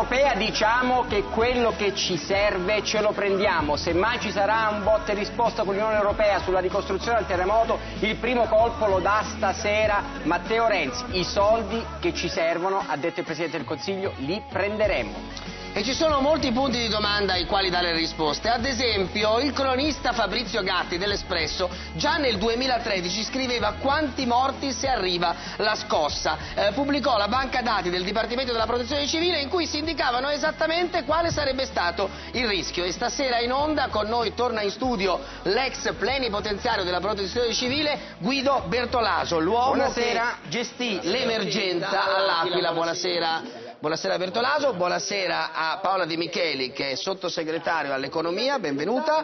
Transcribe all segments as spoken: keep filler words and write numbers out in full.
Europea diciamo che quello che ci serve ce lo prendiamo. Se mai ci sarà un botta e risposta con l'Unione Europea sulla ricostruzione del terremoto, il primo colpo lo dà stasera Matteo Renzi. I soldi che ci servono, ha detto il Presidente del Consiglio, li prenderemo. E ci sono molti punti di domanda ai quali dare risposte. Ad esempio, il cronista Fabrizio Gatti dell'Espresso già nel duemilatredici scriveva quanti morti se arriva la scossa. Eh, pubblicò la banca dati del Dipartimento della Protezione Civile in cui si indicavano esattamente quale sarebbe stato il rischio. E stasera in onda con noi torna in studio l'ex plenipotenziario della Protezione Civile Guido Bertolaso, l'uomo che gestì l'emergenza all'Aquila. Buonasera. Buonasera Bertolaso, buonasera a Paola De Micheli che è sottosegretario all'economia, benvenuta,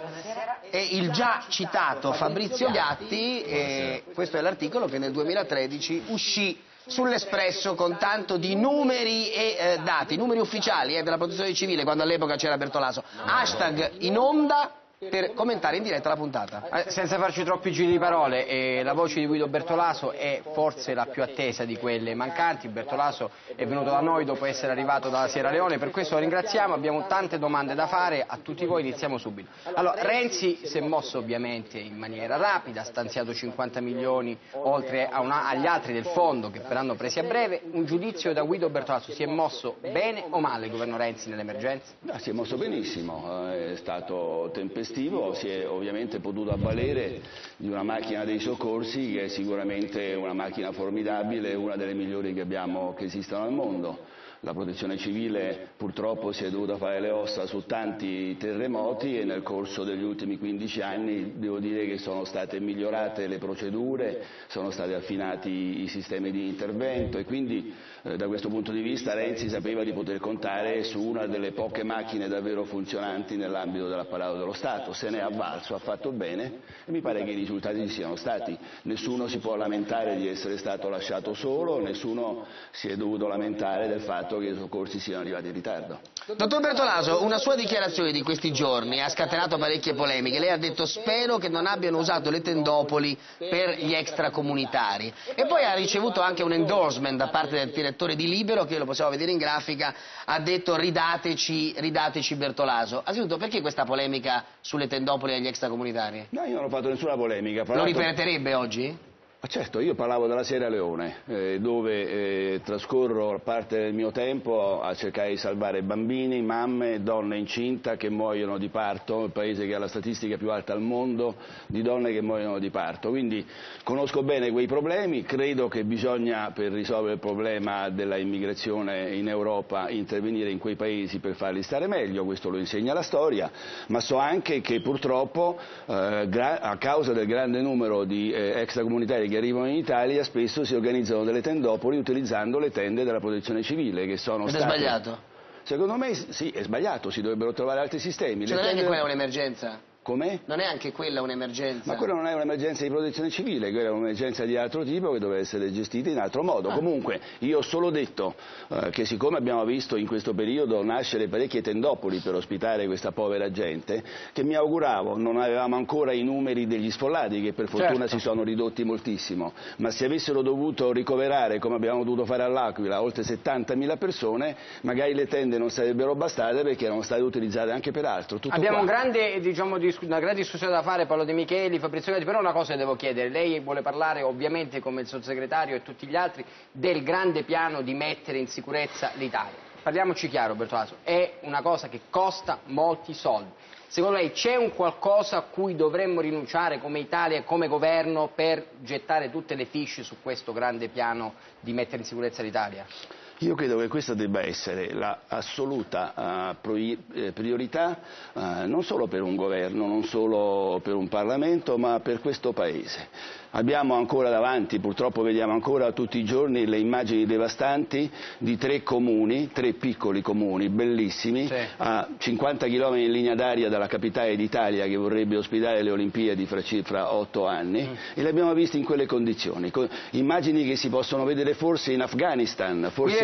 e il già citato Fabrizio Gatti, e questo è l'articolo che nel duemilatredici uscì sull'Espresso con tanto di numeri e eh, dati, numeri ufficiali eh, della Protezione Civile, quando all'epoca c'era Bertolaso, hashtag in onda per commentare in diretta la puntata. Eh, senza farci troppi giri di parole, eh, la voce di Guido Bertolaso è forse la più attesa di quelle mancanti. Bertolaso è venuto da noi dopo essere arrivato dalla Sierra Leone, per questo lo ringraziamo, abbiamo tante domande da fare a tutti voi, iniziamo subito. Allora, Renzi si è mosso ovviamente in maniera rapida, ha stanziato cinquanta milioni oltre a una, agli altri del fondo che verranno presi a breve. Un giudizio da Guido Bertolaso: si è mosso bene o male il governo Renzi nell'emergenza? No, si è mosso benissimo, è stato tempestivo. Si è ovviamente potuto avvalere di una macchina dei soccorsi che è sicuramente una macchina formidabile, una delle migliori che abbiamo, che esistono al mondo. La Protezione Civile purtroppo si è dovuta fare le ossa su tanti terremoti e nel corso degli ultimi quindici anni devo dire che sono state migliorate le procedure, sono stati affinati i sistemi di intervento e quindi eh, da questo punto di vista Renzi sapeva di poter contare su una delle poche macchine davvero funzionanti nell'ambito dell'apparato dello Stato. Se ne è avvalso, ha fatto bene e mi pare che i risultati ci siano stati. Nessuno si può lamentare di essere stato lasciato solo, nessuno si è dovuto lamentare del fatto che i soccorsi siano arrivati in ritardo. Dottor Bertolaso, una sua dichiarazione di questi giorni ha scatenato parecchie polemiche. Lei ha detto: spero che non abbiano usato le tendopoli per gli extracomunitari, e poi ha ricevuto anche un endorsement da parte del direttore di Libero, che lo possiamo vedere in grafica, ha detto ridateci, ridateci Bertolaso. Anzitutto, perché questa polemica sulle tendopoli agli extracomunitari? No, io non ho fatto nessuna polemica. Lo ripeterebbe oggi? Ma certo, io parlavo della Sierra Leone, eh, dove eh, trascorro parte del mio tempo a cercare di salvare bambini, mamme, donne incinta che muoiono di parto, il paese che ha la statistica più alta al mondo di donne che muoiono di parto. Quindi conosco bene quei problemi, credo che bisogna, per risolvere il problema della immigrazione in Europa, intervenire in quei paesi per farli stare meglio, questo lo insegna la storia, ma so anche che purtroppo eh, a causa del grande numero di eh, extracomunitari che arrivano in Italia spesso si organizzano delle tendopoli utilizzando le tende della Protezione Civile che sono Ed state... è sbagliato? Secondo me sì, è sbagliato, si dovrebbero trovare altri sistemi. Cioè le non è tende... che quella è un'emergenza? Come? Non è anche quella un'emergenza? Ma quella non è un'emergenza di protezione civile, quella è un'emergenza di altro tipo che deve essere gestita in altro modo. Ah. Comunque io ho solo detto eh, che siccome abbiamo visto in questo periodo nascere parecchie tendopoli per ospitare questa povera gente, che mi auguravo, non avevamo ancora i numeri degli sfollati che per fortuna certo. si sono ridotti moltissimo, ma se avessero dovuto ricoverare come abbiamo dovuto fare all'Aquila oltre settantamila persone, magari le tende non sarebbero bastate perché erano state utilizzate anche per altro. Tutto Abbiamo qua. un grande, diciamo, una grande discussione da fare, Paolo De Micheli, Fabrizio Gatti, però una cosa le devo chiedere: lei vuole parlare ovviamente come il sottosegretario e tutti gli altri del grande piano di mettere in sicurezza l'Italia. Parliamoci chiaro Bertolaso, è una cosa che costa molti soldi. Secondo lei c'è un qualcosa a cui dovremmo rinunciare come Italia e come governo per gettare tutte le fiche su questo grande piano di mettere in sicurezza l'Italia? Io credo che questa debba essere l'assoluta uh, priorità uh, non solo per un governo, non solo per un Parlamento, ma per questo Paese. Abbiamo ancora davanti, purtroppo vediamo ancora tutti i giorni le immagini devastanti di tre comuni, tre piccoli comuni, bellissimi, sì. a cinquanta chilometri in linea d'aria dalla capitale d'Italia che vorrebbe ospitare le Olimpiadi fra, fra otto anni, mm. e le abbiamo viste in quelle condizioni. Con, immagini che si possono vedere forse in Afghanistan, forse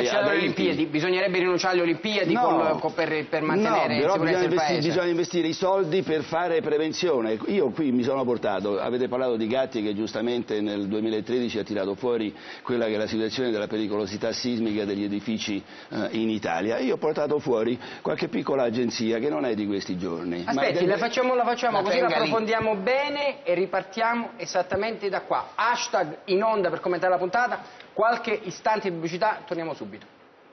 rinunciare alle Olimpiadi, bisognerebbe rinunciare alle Olimpiadi no, col, con, per, per mantenere no, però in sicurezza il paese. Bisogna investire i soldi per fare prevenzione. Io qui mi sono portato, avete parlato di Gatti che giustamente nel duemilatredici ha tirato fuori quella che è la situazione della pericolosità sismica degli edifici eh, in Italia. Io ho portato fuori qualche piccola agenzia che non è di questi giorni. Aspetti, ma la facciamo, la facciamo la così la approfondiamo lì. bene e ripartiamo esattamente da qua. Hashtag in onda per commentare la puntata, qualche istante di pubblicità, torniamo subito.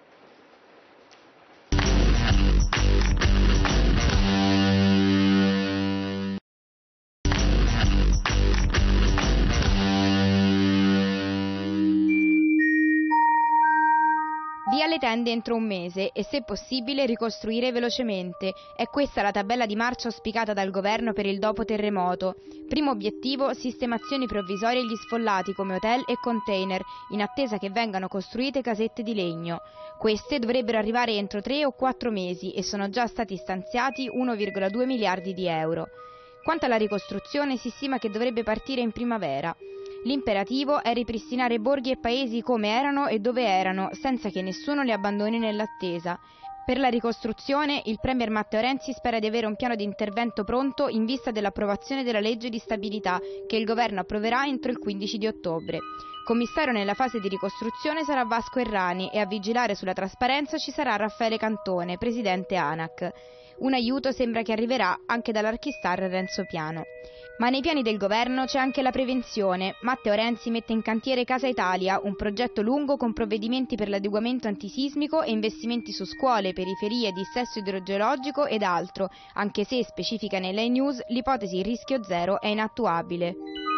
Via le tende entro un mese e, se possibile, ricostruire velocemente. È questa la tabella di marcia auspicata dal governo per il dopo terremoto. Primo obiettivo, sistemazioni provvisorie agli sfollati come hotel e container, in attesa che vengano costruite casette di legno. Queste dovrebbero arrivare entro tre o quattro mesi e sono già stati stanziati uno virgola due miliardi di euro. Quanto alla ricostruzione, si stima che dovrebbe partire in primavera. L'imperativo è ripristinare borghi e paesi come erano e dove erano, senza che nessuno li abbandoni nell'attesa. Per la ricostruzione, il premier Matteo Renzi spera di avere un piano di intervento pronto in vista dell'approvazione della legge di stabilità, che il governo approverà entro il quindici di ottobre. Commissario nella fase di ricostruzione sarà Vasco Errani e a vigilare sulla trasparenza ci sarà Raffaele Cantone, presidente ANAC. Un aiuto sembra che arriverà anche dall'archistar Renzo Piano. Ma nei piani del governo c'è anche la prevenzione. Matteo Renzi mette in cantiere Casa Italia, un progetto lungo con provvedimenti per l'adeguamento antisismico e investimenti su scuole, periferie, dissesto idrogeologico ed altro, anche se, specifica nelle news, l'ipotesi rischio zero è inattuabile.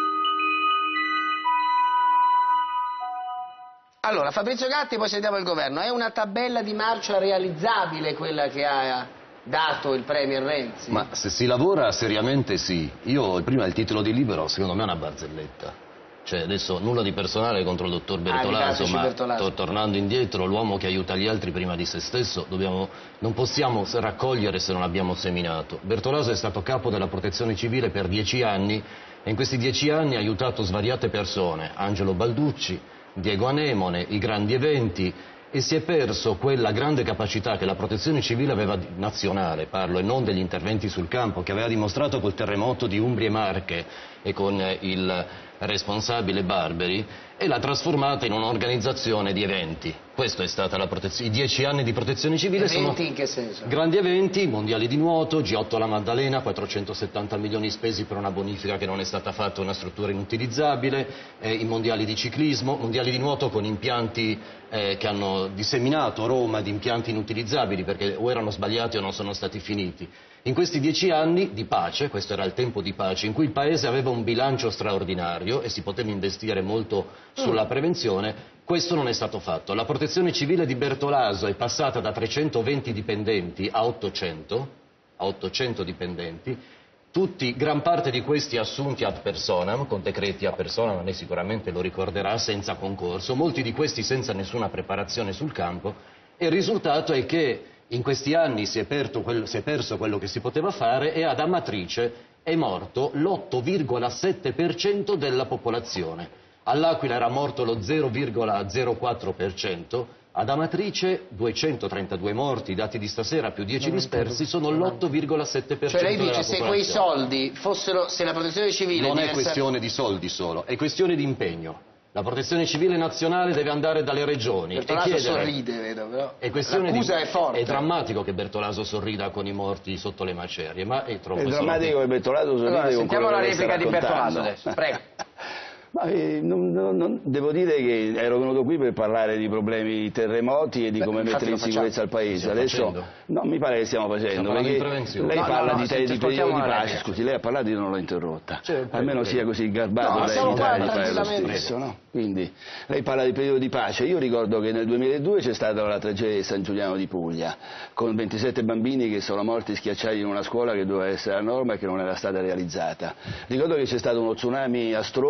Allora, Fabrizio Gatti, poi sentiamo il governo. È una tabella di marcia realizzabile quella che ha dato il premier Renzi? Ma se si lavora seriamente sì. Io prima il titolo di Libero secondo me è una barzelletta. Cioè adesso nulla di personale contro il dottor Bertolaso, ah, ma Bertolaso. To tornando indietro, l'uomo che aiuta gli altri prima di se stesso, dobbiamo, non possiamo raccogliere se non abbiamo seminato. Bertolaso è stato capo della protezione civile per dieci anni e in questi dieci anni ha aiutato svariate persone, Angelo Balducci, Diego Anemone, i grandi eventi, e si è perso quella grande capacità che la protezione civile aveva nazionale, parlo, e non degli interventi sul campo, che aveva dimostrato col terremoto di Umbria e Marche e con il responsabile Barberi, e l'ha trasformata in un'organizzazione di eventi. Questo è stata la protezione, i dieci anni di protezione civile. Eventi sono in che senso? Grandi eventi, mondiali di nuoto, G otto alla Maddalena, quattrocentosettanta milioni spesi per una bonifica che non è stata fatta, una struttura inutilizzabile, eh, i mondiali di ciclismo, mondiali di nuoto con impianti eh, che hanno disseminato Roma di impianti inutilizzabili perché o erano sbagliati o non sono stati finiti. In questi dieci anni di pace, questo era il tempo di pace, in cui il Paese aveva un bilancio straordinario e si poteva investire molto sulla prevenzione, questo non è stato fatto. La protezione civile di Bertolaso è passata da trecentoventi dipendenti a ottocento, a ottocento dipendenti, tutti, gran parte di questi assunti ad personam, con decreti a personam, lei sicuramente lo ricorderà, senza concorso, molti di questi senza nessuna preparazione sul campo, e il risultato è che in questi anni si è, quello, si è perso quello che si poteva fare e ad Amatrice è morto l'otto virgola sette per cento della popolazione. All'Aquila era morto lo zero virgola zero quattro per cento, ad Amatrice duecentotrentadue morti, i dati di stasera più dieci dispersi, sono l'otto virgola sette per cento della popolazione. Cioè lei dice se quei soldi fossero, se la protezione civile... Non diversa... è questione di soldi solo, è questione di impegno. La protezione civile nazionale deve andare dalle regioni. Bertolaso e chiedere... sorride, vedo, però. È questione L'accusa di... è forte. È drammatico che Bertolaso sorrida con i morti sotto le macerie, ma è troppo... È drammatico che Bertolaso sorride allora, con sentiamo la che replica di Bertolaso raccontando. adesso, prego. Ma, eh, non, non, non, devo dire che ero venuto qui per parlare di problemi di terremoti e di Beh, come mettere in sicurezza il Paese. Stiamo Adesso facendo. no, mi pare che stiamo facendo. Stiamo perché prevenzione. lei No, parla no, no, di, te, senti, di periodo di ascoltiamo la pace. replica. Scusi, lei ha parlato, io non l'ho interrotta. Certo, Almeno prego. sia così garbato No, da siamo evitare qua di fare lo tranquillamente. stesso. No? Quindi lei parla di periodo di pace. Io ricordo che nel duemiladue c'è stata la tragedia di San Giuliano di Puglia, con ventisette bambini che sono morti schiacciati in una scuola che doveva essere a norma e che non era stata realizzata. Ricordo che c'è stato uno tsunami a Stromboli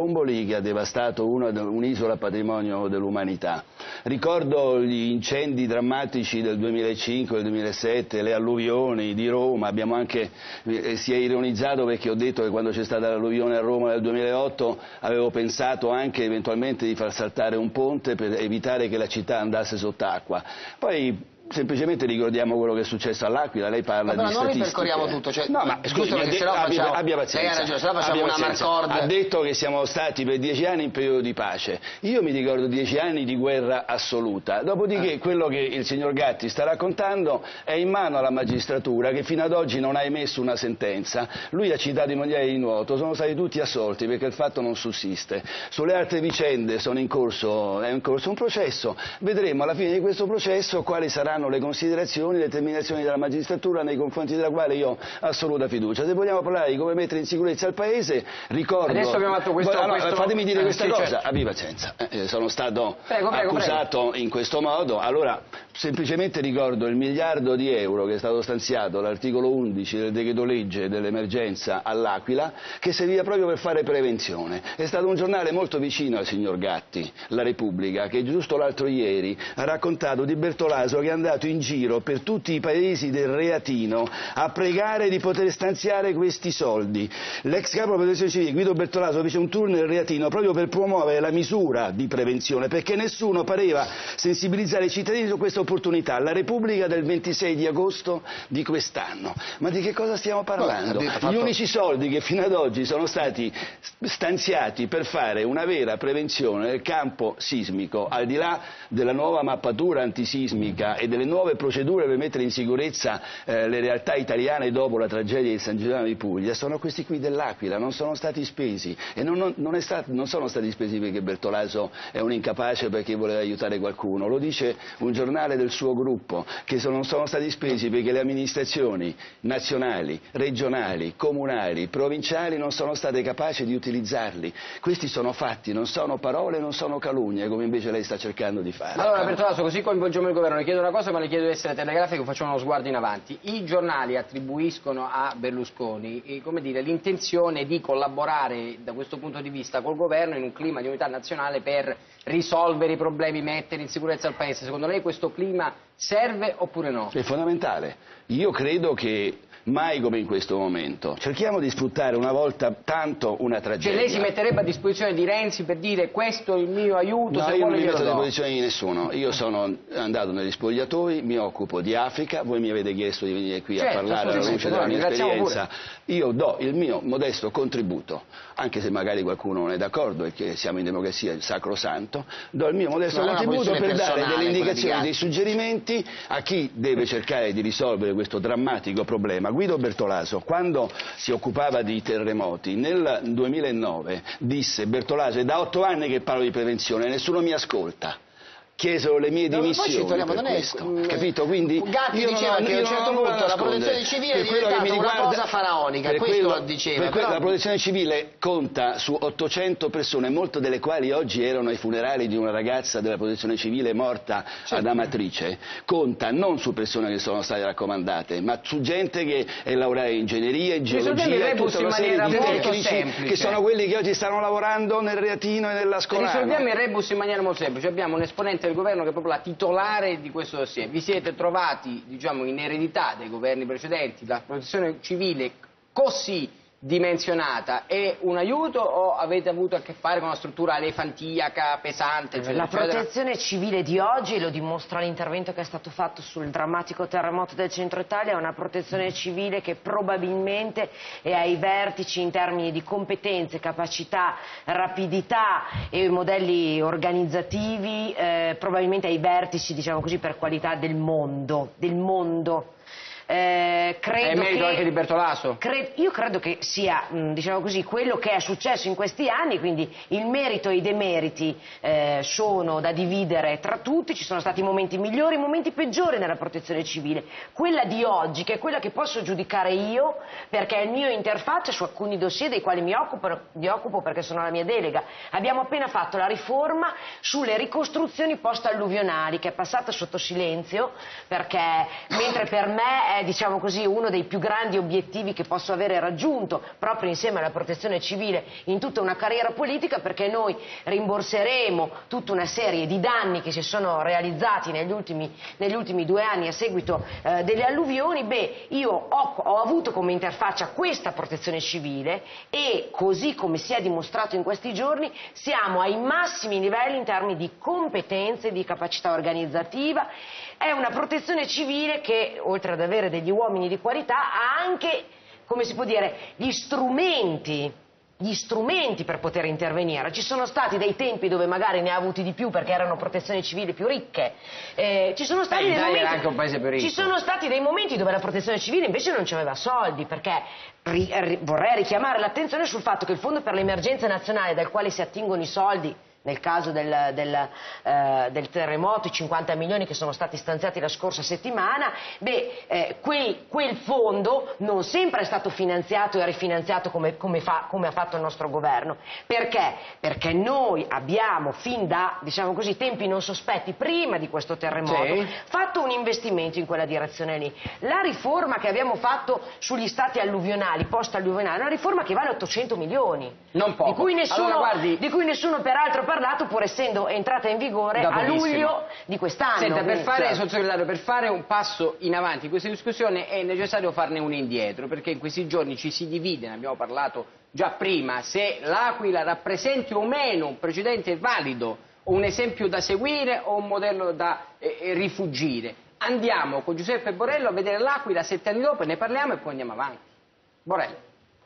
che ha devastato un'isola patrimonio dell'umanità. Ricordo gli incendi drammatici del duemilacinque, del duemilasette, le alluvioni di Roma. Abbiamo anche, eh, si è ironizzato perché ho detto che quando c'è stata l'alluvione a Roma nel duemilaotto avevo pensato anche eventualmente di far saltare un ponte per evitare che la città andasse sott'acqua. Poi semplicemente ricordiamo quello che è successo all'Aquila, lei parla ma di non statistiche. ripercorriamo tutto, cioè, no, ma scusi, perché se no abbia, facciamo, abbia pazienza, lei ha ragione, se no facciamo abbia una pazienza. marcord. Ha detto che siamo stati per dieci anni in periodo di pace, io mi ricordo dieci anni di guerra assoluta, dopodiché eh. quello che il signor Gatti sta raccontando è in mano alla magistratura che fino ad oggi non ha emesso una sentenza. Lui ha citato i mondiali di nuoto, sono stati tutti assolti perché il fatto non sussiste. Sulle altre vicende sono in corso, è in corso un processo, vedremo alla fine di questo processo quali saranno le considerazioni, le determinazioni della magistratura nei confronti della quale io ho assoluta fiducia. Se vogliamo parlare di come mettere in sicurezza il Paese, ricordo... Adesso abbiamo fatto questo... Allora, questo... fatemi dire eh, questa sì, cosa, certo. abbi pazienza, eh, sono stato prego, prego, accusato prego. in questo modo, allora semplicemente ricordo il miliardo di euro che è stato stanziato all'articolo undici del decreto legge dell'emergenza all'Aquila, che serviva proprio per fare prevenzione. È stato un giornale molto vicino al signor Gatti, La Repubblica, che giusto l'altro ieri ha raccontato di Bertolaso che è andato in giro per tutti i paesi del Reatino a pregare di poter stanziare questi soldi. L'ex capo della protezione civile Guido Bertolaso fece un tour nel Reatino proprio per promuovere la misura di prevenzione, perché nessuno pareva sensibilizzare i cittadini su questa opportunità. La Repubblica del ventisei di agosto di quest'anno. Ma di che cosa stiamo parlando? Gli unici soldi che fino ad oggi sono stati stanziati per fare una vera prevenzione nel campo sismico, al di là della nuova mappatura antisismica e delle nuove procedure per mettere in sicurezza eh, le realtà italiane dopo la tragedia di San Giuliano di Puglia, sono questi qui dell'Aquila, non sono stati spesi e non, non, non, è stato, non sono stati spesi perché Bertolaso è un incapace, perché voleva aiutare qualcuno, lo dice un giornale del suo gruppo, che sono, non sono stati spesi perché le amministrazioni nazionali, regionali, comunali, provinciali non sono state capaci di utilizzarli. Questi sono fatti, non sono parole, non sono calunnie, come invece lei sta cercando di fare. Allora Bertolaso, così coinvolgiamo il governo, le chiedo una cosa ma le chiedo di essere telegrafico, facciamo uno sguardo in avanti. I giornali attribuiscono a Berlusconi eh, come dire, l'intenzione di collaborare da questo punto di vista col governo in un clima di unità nazionale per risolvere i problemi, mettere in sicurezza il Paese. Secondo lei questo clima serve oppure no? È fondamentale. Io credo che mai come in questo momento cerchiamo di sfruttare una volta tanto una tragedia. Cioè lei si metterebbe a disposizione di Renzi per dire questo è il mio aiuto? No, se io vuole non mi metto a do. disposizione di nessuno, io sono andato negli spogliatoi, mi occupo di Africa, voi mi avete chiesto di venire qui certo, a parlare alla luce della mia esperienza, pure. Io do il mio modesto contributo, anche se magari qualcuno non è d'accordo e che siamo in democrazia, il sacrosanto, do il mio modesto no, contributo per dare delle indicazioni, di dei suggerimenti a chi deve cercare di risolvere questo drammatico problema. Guido Bertolaso, quando si occupava di terremoti nel duemilanove disse: Bertolaso, è da otto anni che parlo di prevenzione, nessuno mi ascolta. Chiesero le mie dimissioni no, per questo, è... capito? Quindi Gatti io diceva non, che a un certo punto la protezione civile è diventata una riguarda, cosa faraonica, questo quello, diceva. Per però... La protezione civile conta su ottocento persone, molte delle quali oggi erano ai funerali di una ragazza della protezione civile morta certo. ad Amatrice, conta non su persone che sono state raccomandate, ma su gente che è laureata in ingegneria, in geologia, tutta una serie di tecnici semplice. Che sono quelli che oggi stanno lavorando nel Reatino e nella Scolana. Risolviamo il rebus in maniera molto semplice, abbiamo un esponente del governo che è proprio la titolare di questo dossier. Vi siete trovati, diciamo, in eredità dei governi precedenti la protezione civile così dimensionata, è un aiuto o avete avuto a che fare con una struttura elefantiaca, pesante, eccetera, la protezione civile di oggi, lo dimostra l'intervento che è stato fatto sul drammatico terremoto del centro Italia, è una protezione civile che probabilmente è ai vertici in termini di competenze, capacità, rapidità e modelli organizzativi, eh, probabilmente ai vertici, diciamo così, per qualità del mondo, del mondo. Eh, credo è merito che, anche di Bertolaso? Cre io credo che sia, mh, diciamo così, quello che è successo in questi anni, quindi il merito e i demeriti eh, sono da dividere tra tutti, ci sono stati momenti migliori e momenti peggiori nella protezione civile. Quella di oggi, che è quella che posso giudicare io, perché è il mio interfaccia su alcuni dossier dei quali mi occupo, mi occupo perché sono la mia delega. Abbiamo appena fatto la riforma sulle ricostruzioni post-alluvionali, che è passata sotto silenzio, perché mentre per me è è, diciamo così, uno dei più grandi obiettivi che posso avere raggiunto proprio insieme alla protezione civile in tutta una carriera politica, perché noi rimborseremo tutta una serie di danni che si sono realizzati negli ultimi, negli ultimi due anni a seguito eh, delle alluvioni. Beh, io ho, ho avuto come interfaccia questa protezione civile e, così come si è dimostrato in questi giorni, siamo ai massimi livelli in termini di competenze, di capacità organizzativa. È una protezione civile che, oltre ad avere degli uomini di qualità, ha anche, come si può dire, gli strumenti gli strumenti per poter intervenire. Ci sono stati dei tempi dove magari ne ha avuti di più perché erano protezioni civili più ricche, eh, ci sono stati Beh, dei momenti, era anche un paese più ricco. Ci sono stati dei momenti dove la protezione civile invece non aveva soldi, perché ri, ri, vorrei richiamare l'attenzione sul fatto che il Fondo per le emergenze nazionali, dal quale si attingono i soldi nel caso del, del, eh, del terremoto, i cinquanta milioni che sono stati stanziati la scorsa settimana, beh, eh, quel, quel fondo non sempre è stato finanziato e rifinanziato come, come, fa, come ha fatto il nostro governo. Perché? Perché noi abbiamo fin da, diciamo così, tempi non sospetti, prima di questo terremoto, sì, fatto un investimento in quella direzione lì. La riforma che abbiamo fatto sugli stati alluvionali, post-alluvionali, è una riforma che vale ottocento milioni. Non poco. Di cui nessuno, allora, guardi... di cui nessuno peraltro parlato, pur essendo entrata in vigore a luglio di quest'anno. Senta, per fare, cioè... sottosegretario, per fare un passo in avanti in questa discussione è necessario farne uno indietro, perché in questi giorni ci si divide, ne abbiamo parlato già prima, se l'Aquila rappresenti o meno un precedente valido, o un esempio da seguire o un modello da eh, rifugire. Andiamo con Giuseppe Borrello a vedere l'Aquila sette anni dopo e ne parliamo e poi andiamo avanti. Borrello.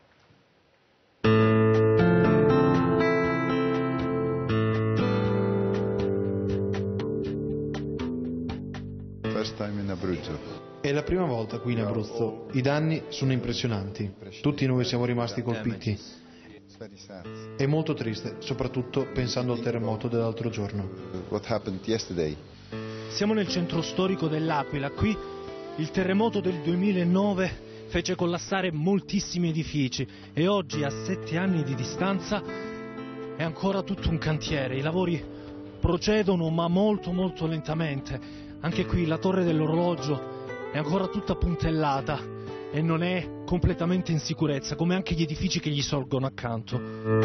È la prima volta qui in Abruzzo. I danni sono impressionanti. Tutti noi siamo rimasti colpiti. È molto triste, soprattutto pensando al terremoto dell'altro giorno. Siamo nel centro storico dell'Aquila. Qui il terremoto del duemilanove fece collassare moltissimi edifici e oggi, a sette anni di distanza, è ancora tutto un cantiere. I lavori procedono, ma molto molto lentamente. Anche qui la torre dell'orologio è ancora tutta puntellata e non è completamente in sicurezza, come anche gli edifici che gli sorgono accanto.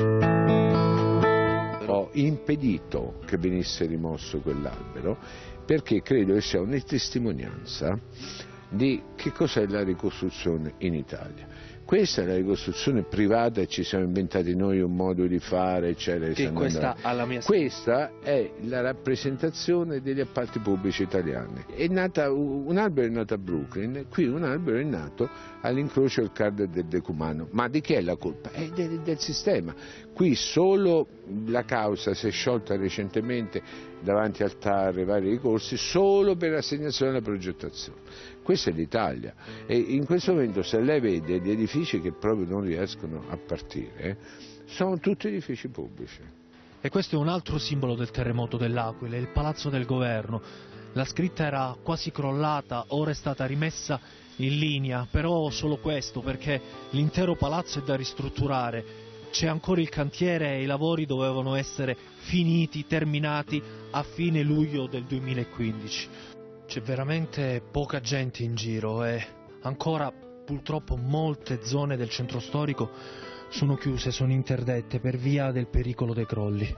Ho impedito che venisse rimosso quell'albero perché credo che sia una testimonianza di che cos'è la ricostruzione in Italia. Questa è la ricostruzione privata e ci siamo inventati noi un modo di fare, eccetera. Che questa, alla mia... questa è la rappresentazione degli appalti pubblici italiani. È nata, un albero è nato a Brooklyn, qui un albero è nato all'incrocio del Cardo e del Decumano. Ma di chi è la colpa? È del, del sistema. Qui solo la causa si è sciolta recentemente davanti al T A R e vari ricorsi solo per l'assegnazione alla progettazione. Questa è l'Italia e in questo momento, se lei vede gli edifici che proprio non riescono a partire, sono tutti edifici pubblici. E questo è un altro simbolo del terremoto dell'Aquila, il Palazzo del Governo. La scritta era quasi crollata, ora è stata rimessa in linea, però solo questo, perché l'intero palazzo è da ristrutturare. C'è ancora il cantiere e i lavori dovevano essere finiti, terminati a fine luglio del duemilaquindici. C'è veramente poca gente in giro e ancora purtroppo molte zone del centro storico sono chiuse, sono interdette per via del pericolo dei crolli.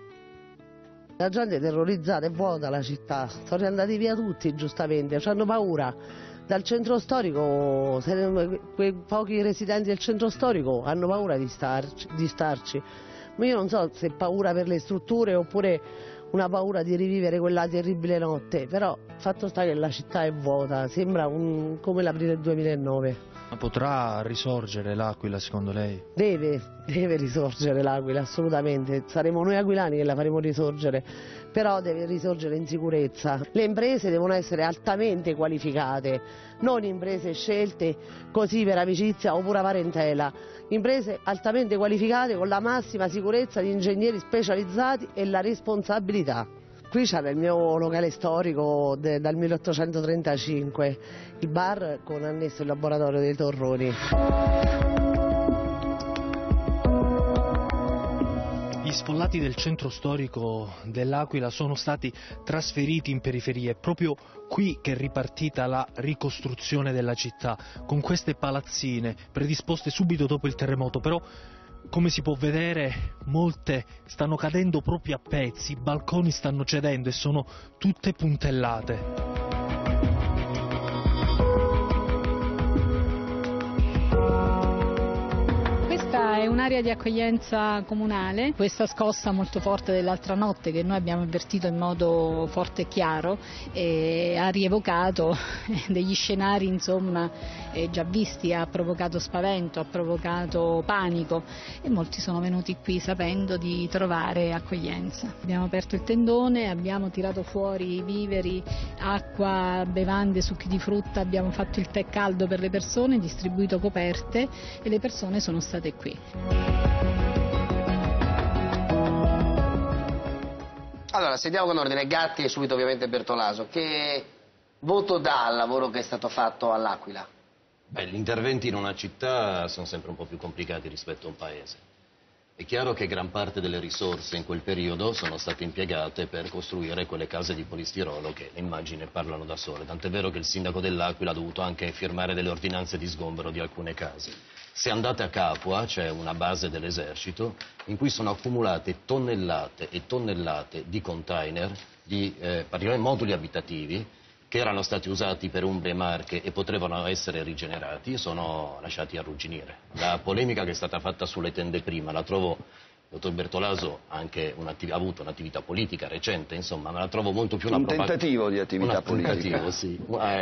La gente è terrorizzata, è vuota la città, sono andati via tutti giustamente, hanno paura. Dal centro storico, quei pochi residenti del centro storico hanno paura di starci, di starci. Ma io non so se è paura per le strutture oppure una paura di rivivere quella terribile notte, però fatto sta che la città è vuota, sembra un, come l'aprile duemilanove. Ma potrà risorgere l'Aquila secondo lei? Deve, deve risorgere l'Aquila, assolutamente, saremo noi aquilani che la faremo risorgere, però deve risorgere in sicurezza. Le imprese devono essere altamente qualificate, non imprese scelte così per amicizia o pura parentela, imprese altamente qualificate con la massima sicurezza di ingegneri specializzati e la responsabilità. Qui c'è il mio locale storico de, dal milleottocentotrentacinque, il bar con annesso il laboratorio dei torroni. I sfollati del centro storico dell'Aquila sono stati trasferiti in periferie, è proprio qui che è ripartita la ricostruzione della città, con queste palazzine predisposte subito dopo il terremoto, però come si può vedere molte stanno cadendo proprio a pezzi, i balconi stanno cedendo e sono tutte puntellate. È un'area di accoglienza comunale, questa scossa molto forte dell'altra notte che noi abbiamo avvertito in modo forte e chiaro e ha rievocato degli scenari insomma già visti, ha provocato spavento, ha provocato panico e molti sono venuti qui sapendo di trovare accoglienza. Abbiamo aperto il tendone, abbiamo tirato fuori viveri, acqua, bevande, succhi di frutta, abbiamo fatto il tè caldo per le persone, distribuito coperte e le persone sono state qui. Allora, sentiamo con ordine Gatti e subito ovviamente Bertolaso. Che voto dà al lavoro che è stato fatto all'Aquila? Beh, gli interventi in una città sono sempre un po' più complicati rispetto a un paese. È chiaro che gran parte delle risorse in quel periodo sono state impiegate per costruire quelle case di polistirolo che le immagini parlano da sole, tant'è vero che il sindaco dell'Aquila ha dovuto anche firmare delle ordinanze di sgombero di alcune case. Se andate a Capua, c'è una base dell'esercito in cui sono accumulate tonnellate e tonnellate di container, di eh, moduli abitativi che erano stati usati per Umbria e Marche e potevano essere rigenerati e sono lasciati arrugginire. La polemica che è stata fatta sulle tende prima la trovo, il dottor Bertolaso ha anche ha avuto un'attività politica recente, insomma, ma la trovo molto più una un tentativo di attività una politica. Tentativo, sì.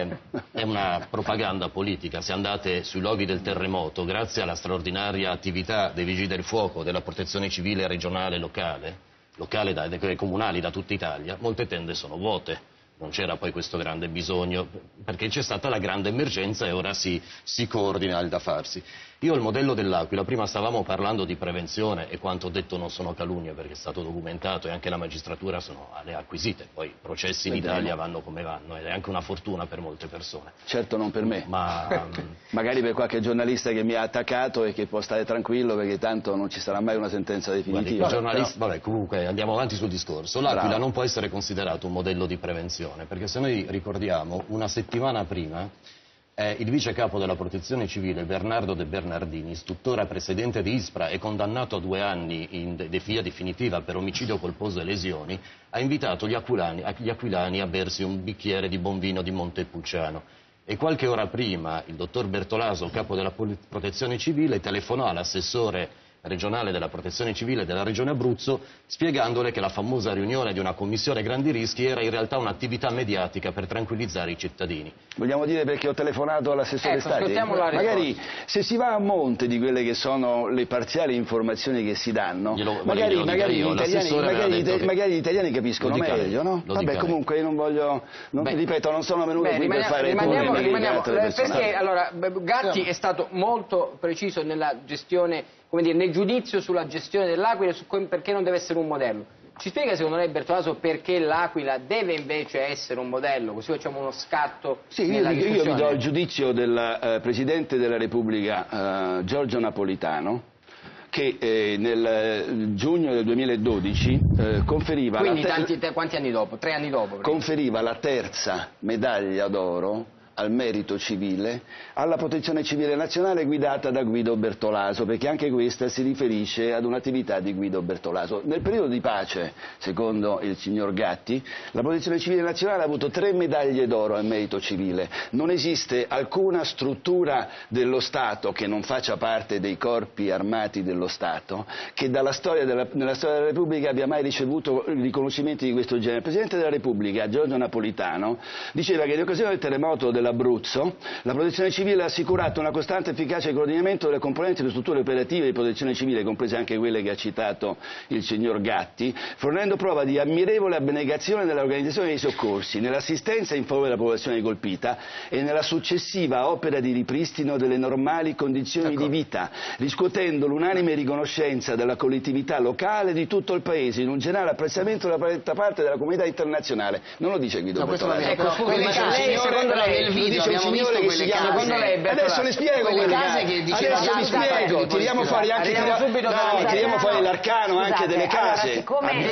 È una propaganda politica. Se andate sui luoghi del terremoto, grazie alla straordinaria attività dei Vigili del Fuoco, della Protezione Civile regionale e locale, locale da, comunali da tutta Italia, molte tende sono vuote. Non c'era poi questo grande bisogno, perché c'è stata la grande emergenza e ora si, si coordina il da farsi. Io il modello dell'Aquila, prima stavamo parlando di prevenzione e quanto ho detto non sono calunnie perché è stato documentato e anche la magistratura sono, le ha acquisite, poi i processi in Vediamo. Italia vanno come vanno ed è anche una fortuna per molte persone. Certo non per me, ma magari per qualche giornalista che mi ha attaccato e che può stare tranquillo perché tanto non ci sarà mai una sentenza definitiva. Guardi, giornalisti... Però... Vabbè, comunque andiamo avanti sul discorso. L'Aquila Bravo. non può essere considerato un modello di prevenzione perché se noi ricordiamo una settimana prima Eh, il vice capo della protezione civile Bernardo De Bernardini, tuttora presidente di ISPRA e condannato a due anni in de via definitiva per omicidio colposo e lesioni, ha invitato gli aquilani, gli aquilani a bersi un bicchiere di buon vino di Montepulciano. E qualche ora prima il dottor Bertolaso, capo della protezione civile, telefonò all'assessore regionale della protezione civile della regione Abruzzo spiegandole che la famosa riunione di una commissione grandi rischi era in realtà un'attività mediatica per tranquillizzare i cittadini. Vogliamo dire perché ho telefonato all'assessore ecco, Stati? Magari se si va a monte di quelle che sono le parziali informazioni che si danno, glielo, magari, glielo magari, io, gli italiani, magari, che... magari gli italiani capiscono meglio, no? Vabbè, comunque io non voglio, non, ripeto, non sono venuto Beh, qui per fare rimaniamo, rimaniamo, perché allora Gatti no. è stato molto preciso nella gestione, come dire, nel giudizio sulla gestione dell'Aquila e su perché non deve essere un modello. Ci spiega secondo lei Bertolaso perché l'Aquila deve invece essere un modello, così facciamo uno scatto sì, nella io, discussione? Io vi do il giudizio del uh, Presidente della Repubblica uh, Giorgio Napolitano che eh, nel eh, giugno del duemiladodici eh, conferiva, Quindi la tanti, quanti anni dopo? Tre anni dopo? conferiva la terza medaglia d'oro al merito civile alla protezione civile nazionale guidata da Guido Bertolaso, perché anche questa si riferisce ad un'attività di Guido Bertolaso. Nel periodo di pace, secondo il signor Gatti, la protezione civile nazionale ha avuto tre medaglie d'oro al merito civile. Non esiste alcuna struttura dello Stato che non faccia parte dei corpi armati dello Stato che dalla storia della, nella storia della Repubblica abbia mai ricevuto riconoscimenti di questo genere. Il Presidente della Repubblica, Giorgio Napolitano, diceva che in occasione del terremoto del Abruzzo, la protezione civile ha assicurato una costante e efficace coordinamento delle componenti delle strutture operative di protezione civile, comprese anche quelle che ha citato il signor Gatti, fornendo prova di ammirevole abnegazione nell'organizzazione dei soccorsi, nell'assistenza in favore della popolazione colpita e nella successiva opera di ripristino delle normali condizioni di vita, riscuotendo l'unanime riconoscenza della collettività locale di tutto il Paese, in un generale apprezzamento da parte della comunità internazionale. Non lo dice Guido no, Bertolaso. Ecco, scusi, lei, secondo lei video abbiamo visto quelle case. Adesso le spiego quelle quelle case che diceva adesso vi spiego, tiriamo fuori anche no, tiriamo fuori l'arcano anche delle case.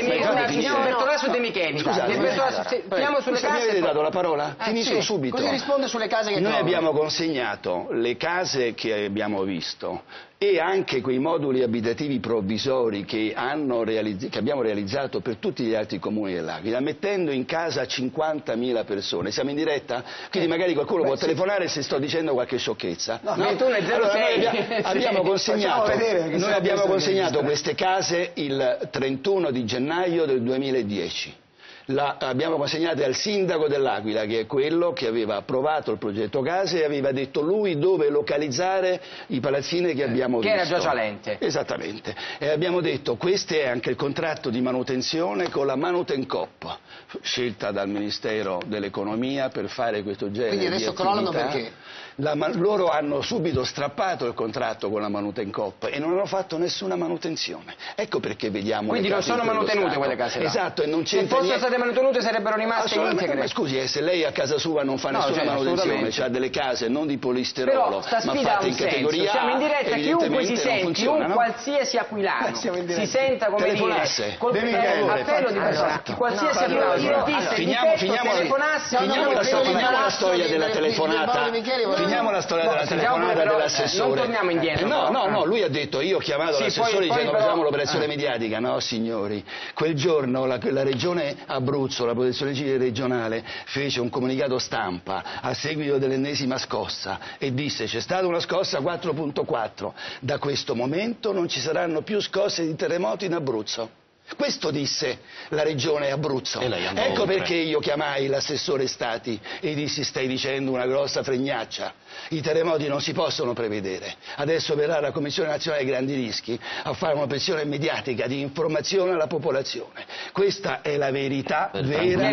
Bertolaso De Micheli. Scusate, tiriamo sulle case. Mi avete dato la parola? Finisco subito. Così risponde sulle case che Noi trova. abbiamo consegnato le case che abbiamo visto e anche quei moduli abitativi provvisori che, hanno realizz- che abbiamo realizzato per tutti gli altri comuni dell'Aquila, mettendo in casa cinquantamila persone. Siamo in diretta? Quindi magari qualcuno Beh, può sì. telefonare se sto dicendo qualche sciocchezza. No, no? ventuno e zero sei. Allora, noi abbiamo, abbiamo consegnato, noi abbiamo consegnato queste case il trentuno di gennaio del duemiladieci. La, abbiamo consegnato al sindaco dell'Aquila, che è quello che aveva approvato il progetto case e aveva detto lui dove localizzare i palazzine che abbiamo che visto. Che era Giorgio Alente. Esattamente. E abbiamo detto questo è anche il contratto di manutenzione con la Manutencoop, scelta dal Ministero dell'Economia per fare questo genere di attività. Quindi adesso crollano perché? La, loro hanno subito strappato il contratto con la Manutencoop e non hanno fatto nessuna manutenzione. Ecco perché vediamo. Quindi non sono manutenute quelle case là. Esatto, e non c'entra Se fossero state manutenute sarebbero rimaste integre. Ma scusi, eh, se lei a casa sua non fa no, nessuna cioè, manutenzione, ha delle case non di polistirolo, però sta ma sfida fatte ha in un categoria senso. Siamo in diretta, chiunque si sente, chiunque no? qualsiasi aquilano si senta come telefonasse. dire col eh, appello di persona, qualsiasi aquilano finiamo finiamo finiamo la storia della telefonata. Finiamo la storia della telefonata dell'assessore. Non torniamo indietro. No, no, no, lui ha detto io ho chiamato l'assessore dicendo facciamo l'operazione mediatica. No, signori, quel giorno la, la regione Abruzzo, la protezione civile regionale, fece un comunicato stampa a seguito dell'ennesima scossa e disse c'è stata una scossa quattro punto quattro, da questo momento non ci saranno più scosse di terremoto in Abruzzo. Questo disse la regione Abruzzo. Ecco oltre. Perché io chiamai l'assessore Stati e dissi stai dicendo una grossa fregnaccia. I terremoti non si possono prevedere. Adesso verrà la Commissione Nazionale dei Grandi Rischi a fare un'operazione mediatica di informazione alla popolazione. Questa è la verità per vera.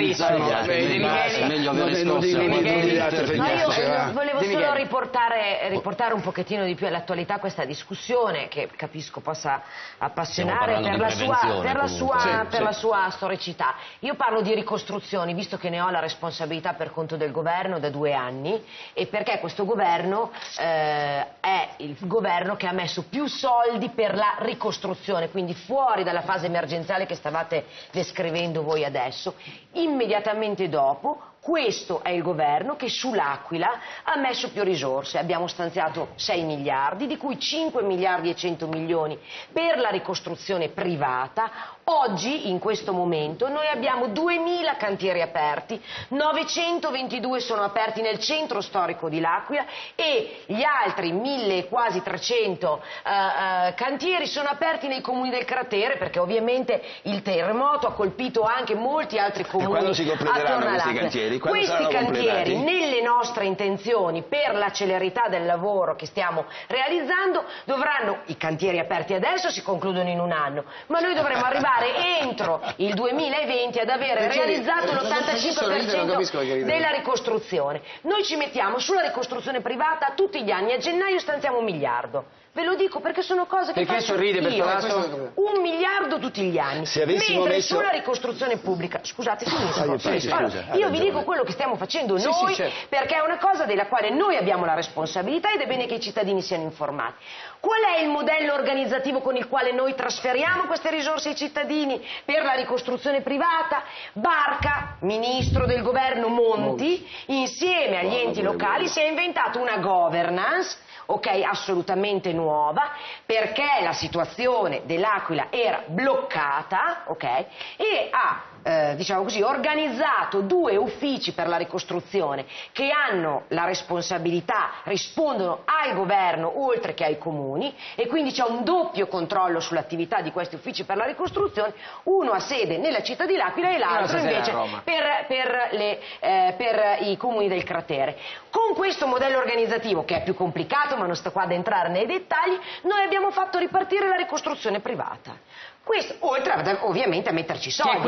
Io volevo solo riportare, riportare un pochettino di più all'attualità questa discussione che capisco possa appassionare per la sua, per la sua, sì, per sì. la sua storicità. Io parlo di ricostruzioni, visto che ne ho la responsabilità per conto del governo da due anni e perché questo governo eh, è il governo che ha messo più soldi per la ricostruzione, quindi fuori dalla fase emergenziale che stavate descrivendo voi adesso. Immediatamente dopo questo è il governo che sull'Aquila ha messo più risorse, abbiamo stanziato sei miliardi, di cui cinque miliardi e cento milioni per la ricostruzione privata. Oggi, in questo momento, noi abbiamo duemila cantieri aperti, novecentoventidue sono aperti nel centro storico di L'Aquila e gli altri mille, quasi trecento uh, uh, cantieri sono aperti nei comuni del cratere, perché ovviamente il terremoto ha colpito anche molti altri comuni. E quando si completeranno questi cantieri? Quando questi cantieri, completati? Nelle nostre intenzioni, per la celerità del lavoro che stiamo realizzando, dovranno, i cantieri aperti adesso si concludono in un anno, ma noi dovremo arrivare entro il duemilaventi ad avere realizzato l'ottantacinque per cento della ricostruzione. Noi ci mettiamo sulla ricostruzione privata tutti gli anni, a gennaio stanziamo un miliardo. Ve lo dico perché sono cose che perché faccio sorride, io. Bertolaso? Un miliardo tutti gli anni. Se avessimo mentre messo... sulla ricostruzione pubblica, scusate, finisco. Ah, sì, sì, allora, scusa, io vi dico quello che stiamo facendo sì, noi, sì, certo. perché è una cosa della quale noi abbiamo la responsabilità ed è bene che i cittadini siano informati. Qual è il modello organizzativo con il quale noi trasferiamo queste risorse ai cittadini per la ricostruzione privata? Barca, ministro del governo Monti, insieme agli enti locali si è inventato una governance, ok, assolutamente nuova, perché la situazione dell'Aquila era bloccata, ok, e ha eh, diciamo così, organizzato due uffici per la ricostruzione che hanno la responsabilità, rispondono al governo oltre che ai comuni, e quindi c'è un doppio controllo sull'attività di questi uffici per la ricostruzione, uno ha sede nella città di L'Aquila e l'altro invece per, per, le, eh, per i comuni del cratere. Con questo modello organizzativo, che è più complicato ma non sto qua ad entrare nei dettagli, noi abbiamo fatto ripartire la ricostruzione privata. Questo, oltre a, ovviamente a metterci soldi. Che è quella che, come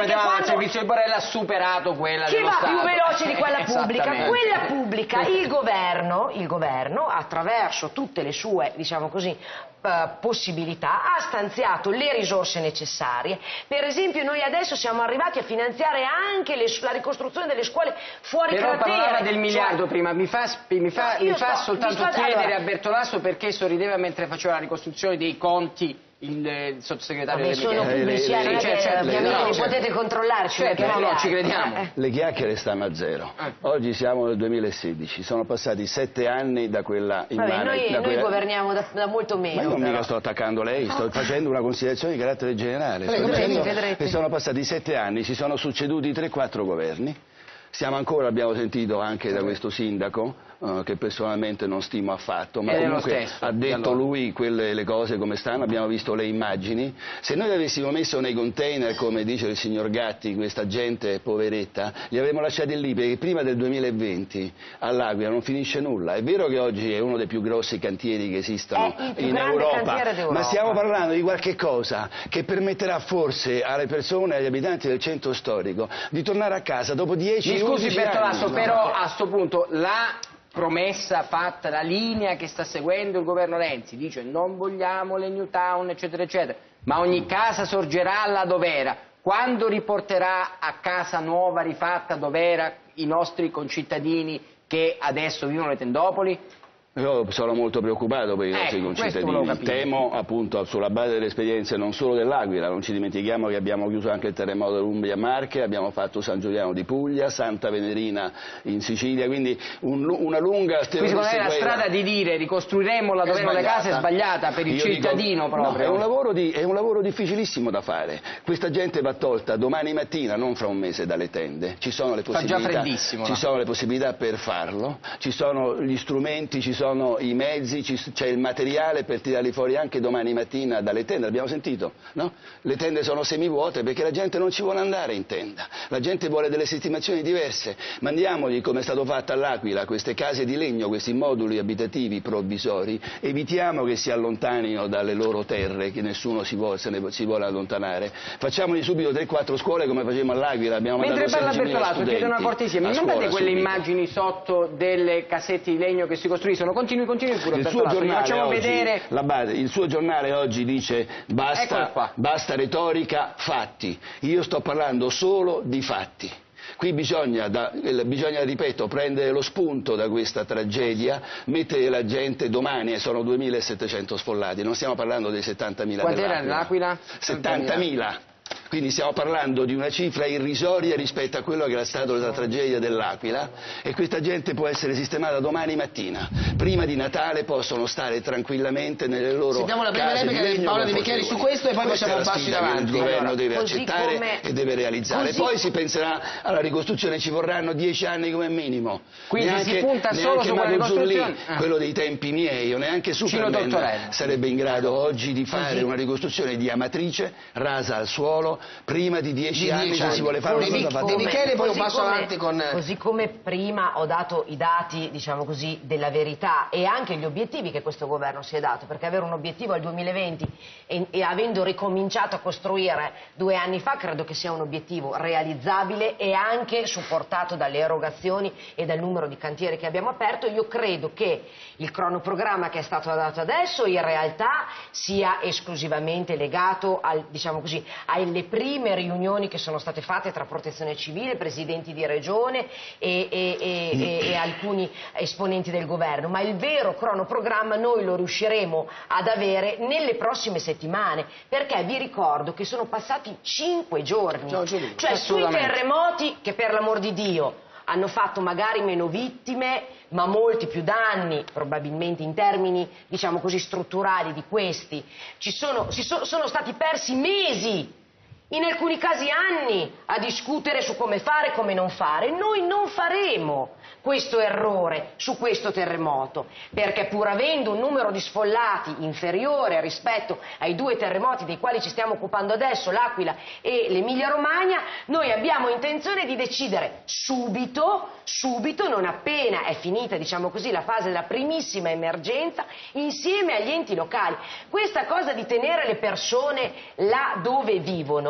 vedevamo quando... il servizio di Borrella ha superato quella che dello va Stato. più veloce di quella pubblica. Quella pubblica, Sì. il governo, il governo, attraverso tutte le sue, diciamo così, possibilità, ha stanziato le risorse necessarie. Per esempio noi adesso siamo arrivati a finanziare anche le, la ricostruzione delle scuole fuori Però cratere. parlava del miliardo cioè... prima, mi fa, mi fa, no, mi fa sto, soltanto mi sto... chiedere allora... a Bertolaso perché sorrideva mentre faceva la ricostruzione dei conti il, il sottosegretario Vabbè, delle sono pubblici, eh, sì, certo, certo, ovviamente no, li certo. potete controllarci. Certo, no, no, ci crediamo. Eh. Le chiacchiere stanno a zero. Oggi siamo nel duemilasedici, sono passati sette anni da quella immane. Vabbè, noi, da noi quella... governiamo da, da molto meno. Ma io non però. mica sto attaccando lei, sto facendo una considerazione di carattere generale. Prego, sto dicendo vedrete. che sono passati sette anni, si sono succeduti tre quattro governi. Siamo ancora, abbiamo sentito anche da questo sindaco, Uh, che personalmente non stimo affatto, ma Ed comunque stesso, ha detto allora. lui quelle, le cose come stanno, abbiamo visto le immagini. Se noi avessimo messo nei container, come dice il signor Gatti, questa gente poveretta, li avremmo lasciati lì perché prima del duemilaventi all'Aquila non finisce nulla. È vero che oggi è uno dei più grossi cantieri che esistono in Europa, ma stiamo parlando di qualche cosa che permetterà forse alle persone, agli abitanti del centro storico di tornare a casa dopo dieci Mi scusi Bertolaso, anni. però a sto punto la promessa fatta, la linea che sta seguendo il governo Renzi, dice non vogliamo le new town eccetera eccetera, ma ogni casa sorgerà là dov'era. Quando riporterà a casa nuova, rifatta, dov'era i nostri concittadini che adesso vivono le tendopoli? Io sono molto preoccupato per i nostri ecco, concittadini, temo appunto sulla base delle esperienze non solo dell'Aquila, non ci dimentichiamo che abbiamo chiuso anche il terremoto dell'Umbria Marche, abbiamo fatto San Giuliano di Puglia, Santa Venerina in Sicilia, quindi un, una lunga Quindi secondo me la strada di dire ricostruiremo la dove le case è sbagliata per il Io cittadino dico, proprio. No, è, un lavoro di, è un lavoro difficilissimo da fare, questa gente va tolta domani mattina, non fra un mese dalle tende, ci sono le possibilità, Fa già freddissimo, ci no? sono le possibilità per farlo, ci sono gli strumenti, ci sono i mezzi, c'è il materiale per tirarli fuori anche domani mattina dalle tende, abbiamo sentito, no? Le tende sono semivuote perché la gente non ci vuole andare in tenda, la gente vuole delle sistemazioni diverse, mandiamogli come è stato fatto all'Aquila queste case di legno, questi moduli abitativi provvisori, evitiamo che si allontanino dalle loro terre, che nessuno si vuole, se ne si vuole allontanare, facciamogli subito tre quattro scuole come facevamo all'Aquila, abbiamo Mentre mandato parla sedicimila Bertolaso, chiedo una cortesia, mi mandate quelle subito. immagini sotto delle casette di legno che si costruiscono? Continui, continui pure Il suo, Bertolaso, vi facciamo oggi, vedere... la base, il suo giornale oggi dice basta, basta retorica, fatti. Io sto parlando solo di fatti. Qui bisogna, da, bisogna, ripeto, prendere lo spunto da questa tragedia, mettere la gente domani, e sono duemilasettecento sfollati, non stiamo parlando dei settantamila dell'Aquila. Quant'era l'Aquila? settantamila. Quindi stiamo parlando di una cifra irrisoria rispetto a quello che era stata la tragedia dell'Aquila, e questa gente può essere sistemata domani mattina. Prima di Natale possono stare tranquillamente nelle loro Sentiamo la prima case replica di di legno Paola De Micheli su questo e poi Questa facciamo è un la passo in sfida che avanti. il governo Allora, deve così accettare come- e deve realizzare. così- Poi si penserà alla ricostruzione, ci vorranno dieci anni come minimo. Quindi neanche, si punta solo neanche su quella Mago Zurlì, ricostruzione? Ah. quello dei tempi miei, o neanche Superman Tortorella. sarebbe in grado oggi di fare Così. una ricostruzione di Amatrice rasa al suolo prima di dieci Di anni, dieci se anni. si vuole fare una Così cosa fatta. come- De Michele, poi un così passo come- avanti con- Così come prima ho dato i dati, diciamo così, della verità e anche gli obiettivi che questo governo si è dato, perché avere un obiettivo al duemilaventi e, e avendo ricominciato a costruire due anni fa, credo che sia un obiettivo realizzabile e anche supportato dalle erogazioni e dal numero di cantieri che abbiamo aperto. Io credo che il cronoprogramma che è stato dato adesso in realtà sia esclusivamente legato al, diciamo così, alle prime riunioni che sono state fatte tra Protezione Civile, presidenti di regione e, e, e, e, e alcuni esponenti del governo, ma il vero cronoprogramma noi lo riusciremo ad avere nelle prossime settimane, perché vi ricordo che sono passati cinque giorni, cioè sui terremoti che per l'amor di Dio hanno fatto magari meno vittime ma molti più danni, probabilmente in termini, diciamo così, strutturali di questi, ci sono, si so, sono stati persi mesi, in alcuni casi anni, a discutere su come fare e come non fare. Noi non faremo questo errore su questo terremoto, perché pur avendo un numero di sfollati inferiore rispetto ai due terremoti dei quali ci stiamo occupando adesso, l'Aquila e l'Emilia Romagna, noi abbiamo intenzione di decidere subito, subito, non appena è finita, diciamo così, la fase della primissima emergenza, insieme agli enti locali. Questa cosa di tenere le persone là dove vivono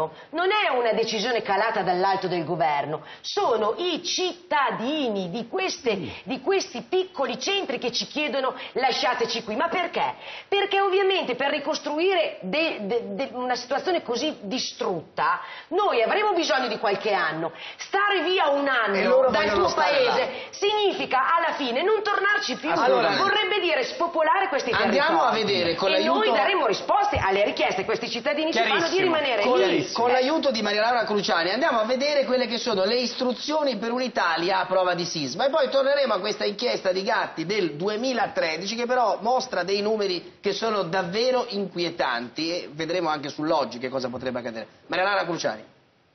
governo non è una decisione calata dall'alto del governo, sono i cittadini di, queste, di questi piccoli centri che ci chiedono lasciateci qui. Ma perché? Perché ovviamente per ricostruire de, de, de una situazione così distrutta noi avremo bisogno di qualche anno. Stare via un anno dal tuo paese là significa alla fine non tornarci più. Allora, vorrebbe dire spopolare questi territori. Andiamo a vedere con e l'aiuto... noi daremo risposte alle richieste. Questi cittadini ci fanno di rimanere con, lì. Con l'aiuto di Maria Laura Cruciani andiamo a vedere quelle che sono le istruzioni per un'Italia a prova di sisma e poi torneremo a questa inchiesta di Gatti del duemilatredici che però mostra dei numeri che sono davvero inquietanti e vedremo anche sull'oggi che cosa potrebbe accadere. Maria Laura Cruciani.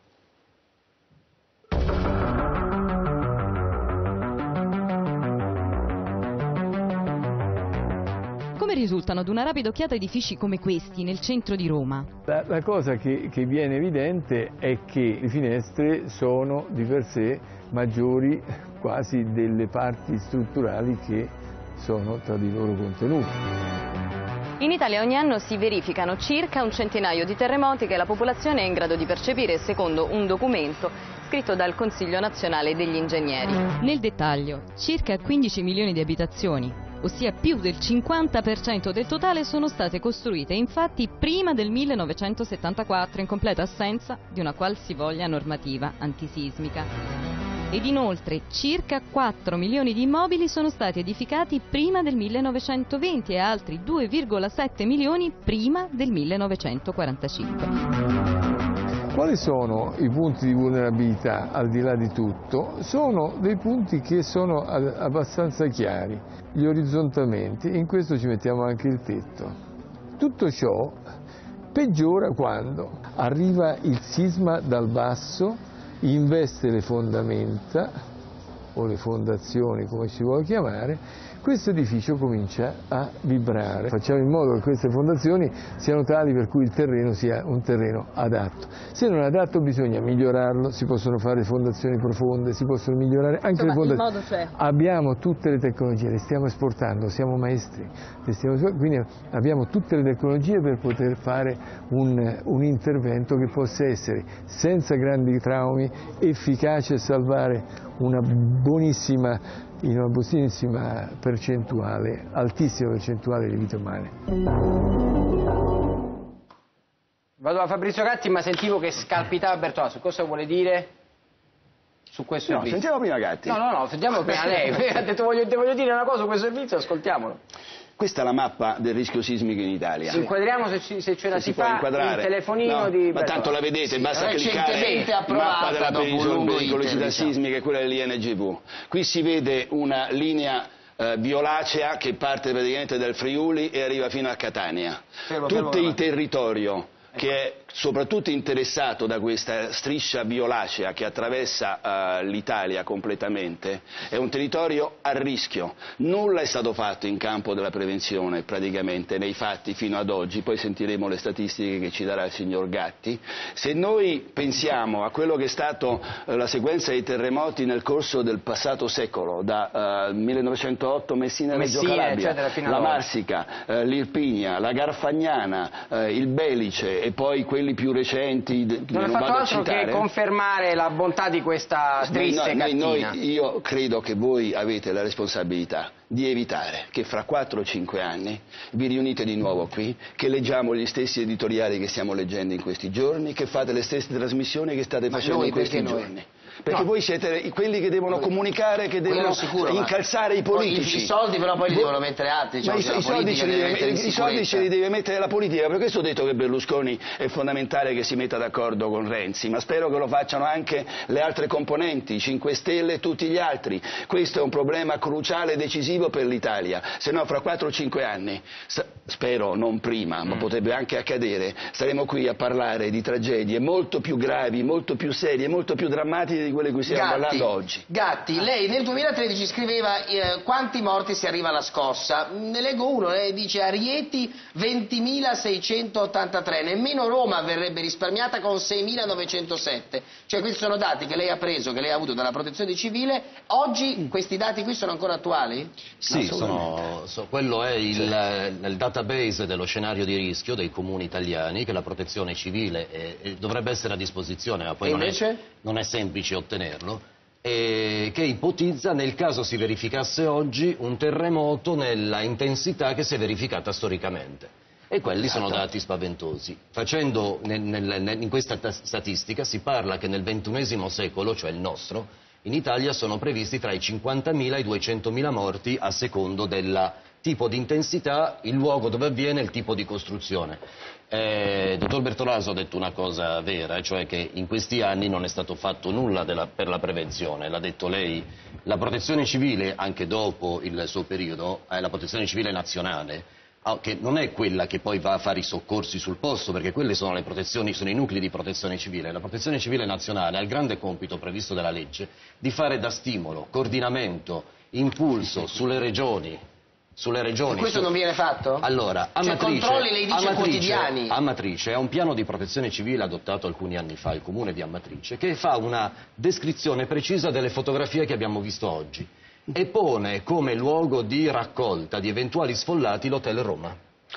Come risultano ad una rapida occhiata edifici come questi nel centro di Roma? La, la cosa che, che viene evidente è che le finestre sono di per sé maggiori quasi delle parti strutturali che sono tra di loro contenute. In Italia ogni anno si verificano circa un centinaio di terremoti che la popolazione è in grado di percepire secondo un documento scritto dal Consiglio Nazionale degli Ingegneri. Nel dettaglio, circa quindici milioni di abitazioni, ossia più del cinquanta per cento del totale, sono state costruite infatti prima del millenovecentosettantaquattro in completa assenza di una qualsivoglia normativa antisismica. Ed inoltre circa quattro milioni di immobili sono stati edificati prima del millenovecentoventi e altri due virgola sette milioni prima del millenovecentoquarantacinque. Quali sono i punti di vulnerabilità al di là di tutto? Sono dei punti che sono abbastanza chiari, gli orizzontamenti, e in questo ci mettiamo anche il tetto. Tutto ciò peggiora quando arriva il sisma dal basso, investe le fondamenta o le fondazioni, come si vuole chiamare, questo edificio comincia a vibrare. Facciamo in modo che queste fondazioni siano tali per cui il terreno sia un terreno adatto. Se non è adatto bisogna migliorarlo, si possono fare fondazioni profonde, si possono migliorare anche Insomma, le fondazioni. Il modo c'è. Abbiamo tutte le tecnologie, le stiamo esportando, siamo maestri, le stiamo, quindi abbiamo tutte le tecnologie per poter fare un, un intervento che possa essere senza grandi traumi, efficace a salvare una buonissima, in una buonissima percentuale, altissima percentuale di vite umane. Vado da Fabrizio Gatti, ma sentivo che scalpitava Bertolaso. Cosa vuole dire su questo no, servizio? Sentiamo prima Gatti. No, no, no, sentiamo prima lei. Ha detto voglio, voglio dire una cosa su questo servizio, ascoltiamolo. Questa è la mappa del rischio sismico in Italia. Ci inquadriamo se, ci, se ce la se si, si fa il telefonino no, di ma tanto la vedete, sì, basta cliccare mappa della pericolosità diciamo. sismica, quella dell'I N G V. Qui si vede una linea eh, violacea che parte praticamente dal Friuli e arriva fino a Catania. Fermo, Tutto fermo, il territorio che è soprattutto interessato da questa striscia violacea che attraversa uh, l'Italia completamente, è un territorio a rischio. Nulla è stato fatto in campo della prevenzione praticamente nei fatti fino ad oggi, poi sentiremo le statistiche che ci darà il signor Gatti. Se noi pensiamo a quello che è stato uh, la sequenza dei terremoti nel corso del passato secolo, da uh, millenovecentootto Messina, Reggio Calabria, la Marsica, uh, l'Irpinia, la Garfagnana, uh, il Belice e poi quelli più recenti, non ha fatto altro che confermare la bontà di questa triste noi, noi, cattina. Noi, io credo che voi avete la responsabilità di evitare che fra quattro o cinque anni vi riunite di nuovo qui, che leggiamo gli stessi editoriali che stiamo leggendo in questi giorni, che fate le stesse trasmissioni che state facendo in questi giorni. Perché no. voi siete quelli che devono comunicare, che devono sicuro, incalzare i politici. I, i soldi però poi li devono mettere altri. Diciamo, ma i, i, soldi ce li deve, i soldi ce li deve mettere la politica. Per questo ho detto che Berlusconi è fondamentale che si metta d'accordo con Renzi, ma spero che lo facciano anche le altre componenti, cinque Stelle e tutti gli altri. Questo è un problema cruciale e decisivo per l'Italia. Se no fra quattro o cinque anni, spero non prima, ma mm. potrebbe anche accadere, staremo qui a parlare di tragedie molto più gravi, molto più serie, molto più drammatiche simili di quelle di cui stiamo Gatti, parlando oggi. Gatti, lei nel duemilatredici scriveva eh, quanti morti si arriva alla scossa. Ne leggo uno, lei dice a Rieti ventimilaseicentottantatré, nemmeno Roma verrebbe risparmiata con seimilanovecentosette. Cioè questi sono dati che lei ha preso, che lei ha avuto dalla protezione civile. Oggi questi dati qui sono ancora attuali? Sì, sono, so, quello è il, sì. il database dello scenario di rischio dei comuni italiani che la protezione civile è, è, dovrebbe essere a disposizione, ma poi e non, invece? È, non è semplice ottenerlo, e che ipotizza nel caso si verificasse oggi un terremoto nella intensità che si è verificata storicamente. E quelli sono dati spaventosi. Facendo nel, nel, in questa statistica si parla che nel ventunesimo secolo, cioè il nostro, in Italia sono previsti tra i cinquantamila e i duecentomila morti a secondo del tipo di intensità, il luogo dove avviene, il tipo di costruzione. Eh, dottor Bertolaso ha detto una cosa vera, cioè che in questi anni non è stato fatto nulla della, per la prevenzione, l'ha detto lei. La protezione civile, anche dopo il suo periodo, è la protezione civile nazionale, che non è quella che poi va a fare i soccorsi sul posto, perché quelle sono le protezioni, sono i nuclei di protezione civile. La protezione civile nazionale ha il grande compito previsto dalla legge di fare da stimolo, coordinamento, impulso sulle regioni. Sulle regioni. E questo su... non viene fatto? Allora, a cioè, Matrice, controlli, lei dice, a Matrice, quotidiani. A Matrice è un piano di protezione civile adottato alcuni anni fa, il comune di Amatrice, che fa una descrizione precisa delle fotografie che abbiamo visto oggi e pone come luogo di raccolta di eventuali sfollati l'Hotel Roma.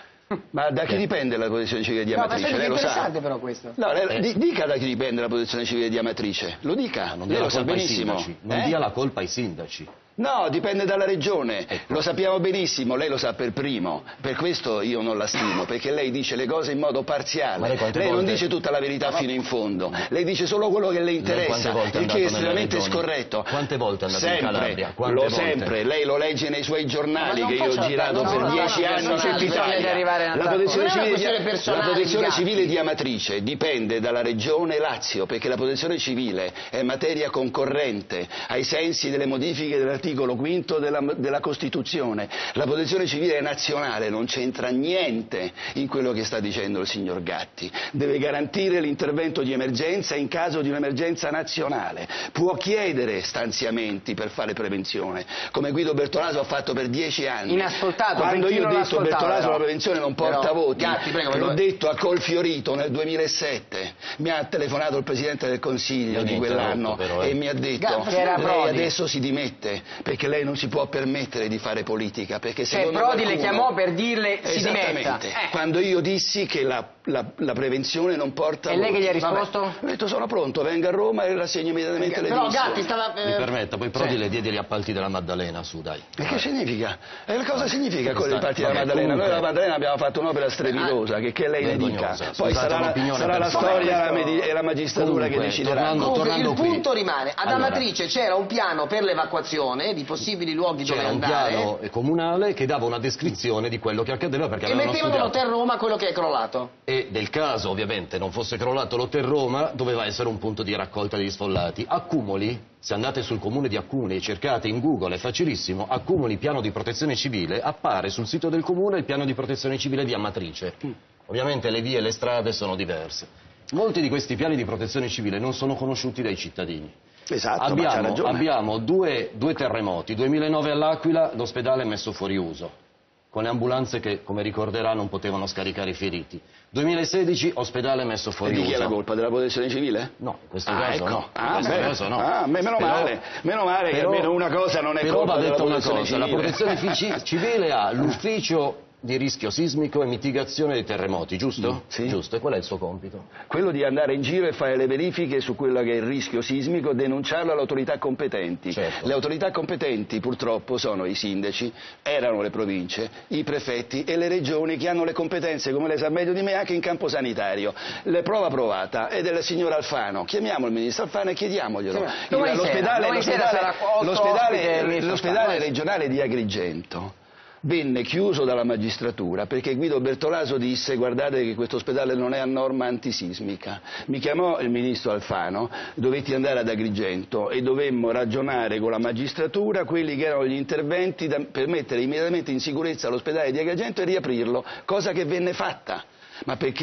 Ma da chi dipende la protezione civile di Amatrice? No, ma lei lo sa? interessante però questo. No, lei, eh. dica da chi dipende la protezione civile di Amatrice, lo dica, non lei dia lo sa la colpa ai benissimo. sindaci. Non eh? dia la colpa ai sindaci. No, dipende dalla regione, ecco. Lo sappiamo benissimo, lei lo sa per primo, per questo io non la stimo, perché lei dice le cose in modo parziale, lei, lei non dice tutta la verità no. fino in fondo, lei dice solo quello che le interessa, il che è estremamente scorretto. Quante volte è andato sempre, in Calabria? Quante lo volte? Sempre, lei lo legge nei suoi giornali che io ho girato no, per no, dieci no, anni no, in tutta Italia. La protezione civile, di, la protezione civile di Amatrice dipende dalla regione Lazio, perché la protezione civile è materia concorrente ai sensi delle modifiche dell'articolo quinto Della, della Costituzione. La protezione civile nazionale non c'entra niente in quello che sta dicendo il signor Gatti, deve garantire l'intervento di emergenza in caso di un'emergenza nazionale, può chiedere stanziamenti per fare prevenzione, come Guido Bertolaso ha fatto per dieci anni. Inascoltato. Quando io ho detto Bertolaso la prevenzione non porta però, voti, Gatti, prego, l'ho prego. detto a Colfiorito nel duemilasette, mi ha telefonato il Presidente del Consiglio non di quell'anno però, eh. e mi ha detto Gatti, lei adesso si dimette perché lei non si può permettere di fare politica, perché cioè secondo Prodi qualcuno... le chiamò per dirle si dimetta. Eh. Quando io dissi che la, la, la prevenzione non porta e lei che gli ha risposto? Vabbè. Ho detto sono pronto, venga a Roma e rassegno immediatamente le però dimissioni. Gatti stava eh... mi permetta, poi Prodi sì. le diede gli appalti della Maddalena, su dai. E che significa? E cosa significa con gli sta... appalti Vabbè, della Maddalena? comunque... Noi alla Maddalena abbiamo fatto un'opera strepitosa, che, che lei ne dica. Poi Scusate, sarà, la, sarà la storia e la magistratura comunque, che deciderà. Tornando, Comunque, tornando il qui. punto rimane, ad allora, Amatrice c'era un piano per l'evacuazione di possibili luoghi dove c'era un andare. piano comunale che dava una descrizione di quello che accadeva perché e avevano mettevano studiato. l'Hotel Roma quello che è crollato. E del caso ovviamente non fosse crollato l'Hotel Roma doveva essere un punto di raccolta degli sfollati. Accumuli, se andate sul comune di Accumuli e cercate in Google è facilissimo, Accumuli piano di protezione civile, appare sul sito del comune il piano di protezione civile di Amatrice. Ovviamente le vie e le strade sono diverse. Molti di questi piani di protezione civile non sono conosciuti dai cittadini. Esatto, abbiamo, ma c'ha ragione. abbiamo due, due terremoti, duemilanove all'Aquila, l'ospedale è messo fuori uso, con le ambulanze che, come ricorderà, non potevano scaricare i feriti. duemilasedici, ospedale messo fuori uso. E di chi uso. è la colpa? Della protezione civile? No, in questo ah, caso ecco. no. Ah, in questo beh. caso no. Ah, meno però, male, meno male però, che almeno una cosa non è però colpa va della detto una protezione cosa, civile. la protezione civile ha l'ufficio di rischio sismico e mitigazione dei terremoti, giusto? Mm, sì. Giusto, e qual è il suo compito? Quello di andare in giro e fare le verifiche su quello che è il rischio sismico, denunciarlo alle autorità competenti. Certo. Le autorità competenti purtroppo sono i sindaci, erano le province, i prefetti e le regioni che hanno le competenze, come lei sa meglio di me, anche in campo sanitario. Le prova provata è del signor Alfano, chiamiamo il ministro Alfano e chiediamoglielo. Sì. L'ospedale, l'ospedale, l'ospedale, l'ospedale regionale di Agrigento venne chiuso dalla magistratura perché Guido Bertolaso disse guardate che questo ospedale non è a norma antisismica. Mi chiamò il ministro Alfano, dovetti andare ad Agrigento e dovemmo ragionare con la magistratura quelli che erano gli interventi da, per mettere immediatamente in sicurezza l'ospedale di Agrigento e riaprirlo, cosa che venne fatta. Ma perché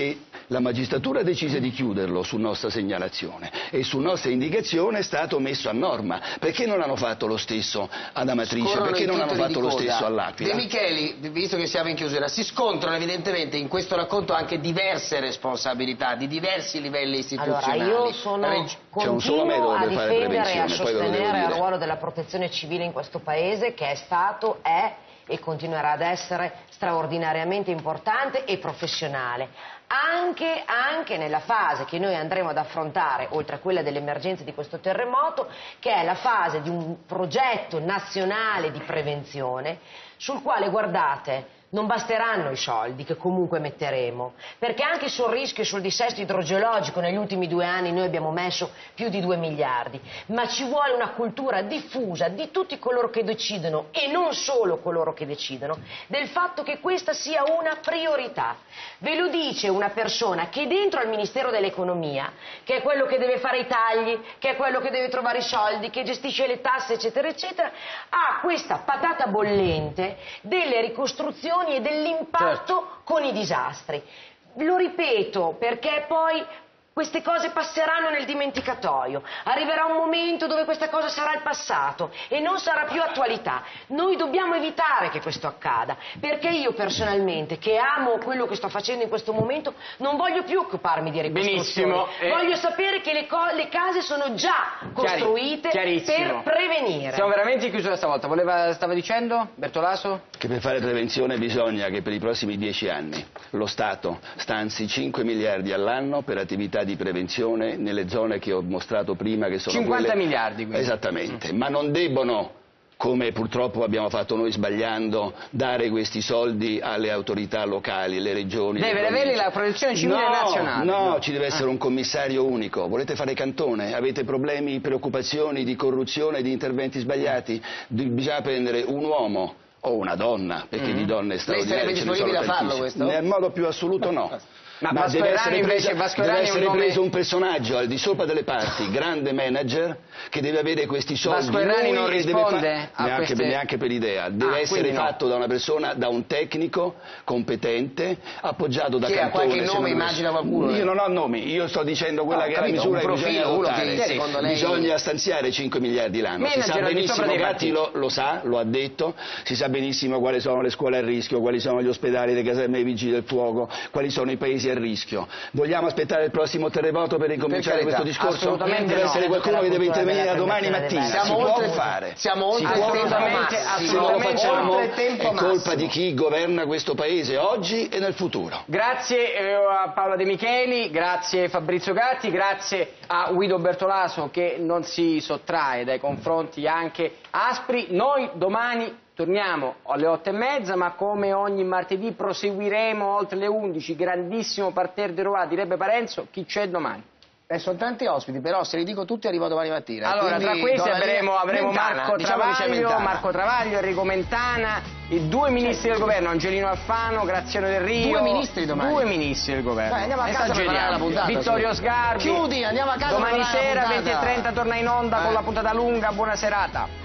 La magistratura decise di chiuderlo su nostra segnalazione e su nostra indicazione è stato messo a norma. Perché non hanno fatto lo stesso ad Amatrice? Scorrono Perché i non hanno titoli fatto di lo coda. stesso all'Aquila? De Micheli, visto che siamo in chiusura, si scontrano evidentemente in questo racconto anche diverse responsabilità di diversi livelli istituzionali. Allora, io sono Reg- continuo a difendere e a sostenere il dire. ruolo della protezione civile in questo paese, che è stato, è e continuerà ad essere straordinariamente importante e professionale. Anche, anche nella fase che noi andremo ad affrontare, oltre a quella dell'emergenza di questo terremoto, che è la fase di un progetto nazionale di prevenzione, sul quale, guardate, non basteranno i soldi che comunque metteremo, perché anche sul rischio e sul dissesto idrogeologico negli ultimi due anni noi abbiamo messo più di due miliardi, ma ci vuole una cultura diffusa di tutti coloro che decidono, e non solo coloro che decidono, del fatto che questa sia una priorità. Ve lo dice una persona che dentro al Ministero dell'Economia, che è quello che deve fare i tagli, che è quello che deve trovare i soldi, che gestisce le tasse, eccetera, eccetera, ha questa patata bollente delle ricostruzioni e dell'impatto certo. con i disastri. Lo ripeto perché poi queste cose passeranno nel dimenticatoio, arriverà un momento dove questa cosa sarà il passato e non sarà più attualità. Noi dobbiamo evitare che questo accada, perché io personalmente, che amo quello che sto facendo in questo momento, non voglio più occuparmi di ricostruzione. Benissimo, eh... voglio sapere che le, co- le case sono già costruite Chiari, per prevenire. Siamo veramente in chiusura stavolta. Voleva, stava dicendo Bertolaso? Che per fare prevenzione bisogna che per i prossimi dieci anni lo Stato stanzi cinque miliardi all'anno per attività di prevenzione nelle zone che ho mostrato prima, che sono cinquanta quelle... miliardi quindi. Esattamente, mm. ma non debbono, come purtroppo abbiamo fatto noi sbagliando, dare questi soldi alle autorità locali, alle regioni. Deve avere la protezione civile no, nazionale. No, no, ci deve essere ah. un commissario unico. Volete fare cantone? Avete problemi, preoccupazioni di corruzione, di interventi sbagliati? Bisogna prendere un uomo o una donna, perché mm-hmm. di donne straordinarie. Lei sarebbe disponibile a farlo questo? Nel modo più assoluto no. Ma, Ma deve essere, invece, preso, deve essere un nome... preso un personaggio al di sopra delle parti, grande manager, che deve avere questi soldi. Vasco non risponde fa... a neanche, queste... neanche per idea. Deve ah, essere fatto no. da una persona, da un tecnico competente, appoggiato da Chi Cantone. Ha qualche nome, immagina qualcuno? Io non ho nomi, io sto dicendo quella no, che capito, è la misura un profilo, che bisogna adottare. Che, secondo lei... Bisogna stanziare cinque miliardi l'anno. Si sa benissimo, Gatti lo, lo sa, lo ha detto, si sa benissimo quali sono le scuole a rischio, quali sono gli ospedali, le caserme dei vigili del fuoco, quali sono i paesi a rischio. Vogliamo aspettare il prossimo terremoto per incominciare per questo discorso? Assolutamente deve no. essere qualcuno che deve intervenire da domani mattina. Siamo si oltre, può fare. Siamo oltre il tempo massimo. Se non lo facciamo è colpa massimo. di chi governa questo paese oggi e nel futuro. Grazie eh, a Paola De Micheli, grazie a Fabrizio Gatti, grazie a Guido Bertolaso che non si sottrae dai confronti anche aspri. Noi domani torniamo alle otto e mezza, ma come ogni martedì proseguiremo oltre le undici, grandissimo parterre di Roi, direbbe Parenzo. Chi c'è domani? Eh, sono tanti ospiti, però se li dico tutti arrivo domani mattina. Allora, Quindi, tra questi avremo, avremo Mentana, Marco, diciamo Travaglio, Marco Travaglio, Enrico Mentana, i due ministri del governo, Angelino Alfano, Graziano Del Rio. Due ministri domani? Due ministri del governo. Dai, andiamo a casa per la puntata. Vittorio Sgarbi. Chiudi, andiamo a casa domani per sera la venti e trenta torna in onda eh. con la puntata lunga. Buona serata.